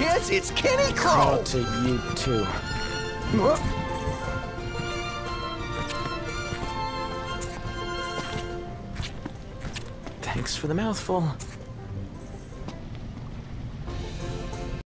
kids, it's Kenny Call Crow! to you too. Thanks for the mouthful.